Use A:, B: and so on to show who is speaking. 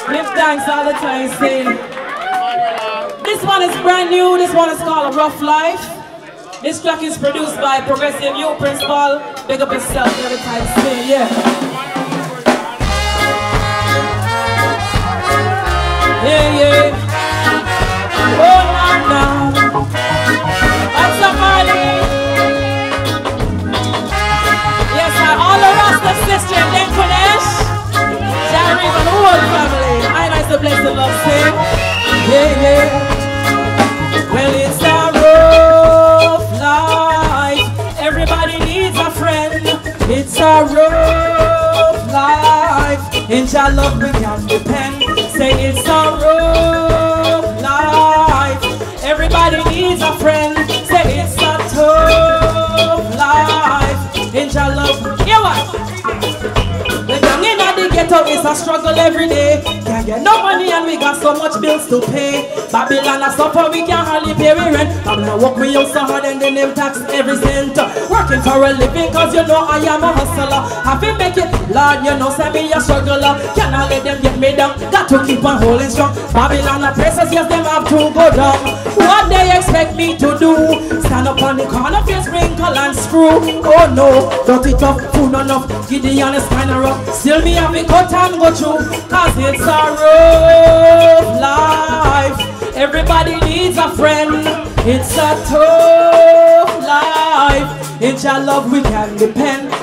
A: Give thanks all the time, saying. This one is brand new. This one is called Rough Life. This track is produced by Progressive Youth Principal. Big up yourself every time, saying, yeah. Yeah, yeah. Oh, now. And somebody. Yes, all the Rasta sister in Denkonesh. Sharif and the whole family. I nice to bless the love, say. Yeah, yeah. Well, it's a rough life. Everybody needs a friend. It's a rough life. In your love we can depend. Say it's a rough life. Everybody needs a friend. Say it's a tough life. In your love, hear what? The young in the ghetto is a struggle every day. Can't get no money and we got so much bills to pay. Babylon a suffer, we can hardly pay we rent. Babylon work me out so hard and then them tax every cent. Working for a living cause you know I am a hustler. Have to make it, Lord, you know say me a struggler. Cannot let them get me down, got to keep on holding strong. Babylon a pressures, yes them have to go down. What they expect me to do? Stand up on the corner, face sprinkle and screw. Oh no, dirty tough, food enough. Gideon is kinda rough. Still me have to cut and go through. Cause it's a rough life. Everybody needs a friend. It's a tough life. In your love we can depend.